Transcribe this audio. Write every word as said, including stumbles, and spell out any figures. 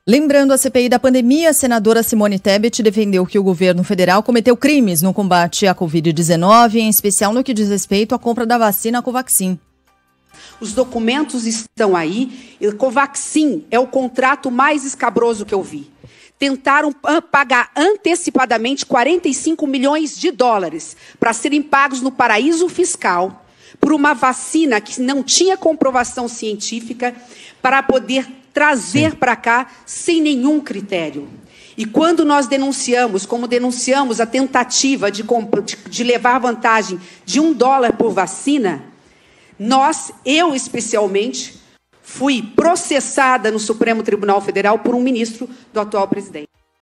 Lembrando a C P I da pandemia, a senadora Simone Tebet defendeu que o governo federal cometeu crimes no combate à covid dezenove, em especial no que diz respeito à compra da vacina Covaxin. Os documentos estão aí. E Covaxin é o contrato mais escabroso que eu vi. Tentaram pagar antecipadamente quarenta e cinco milhões de dólares para serem pagos no paraíso fiscal por uma vacina que não tinha comprovação científica para poder trazer para cá sem nenhum critério. E quando nós denunciamos, como denunciamos a tentativa de, de levar vantagem de um dólar por vacina, nós, eu especialmente, fui processada no Supremo Tribunal Federal por um ministro do atual presidente.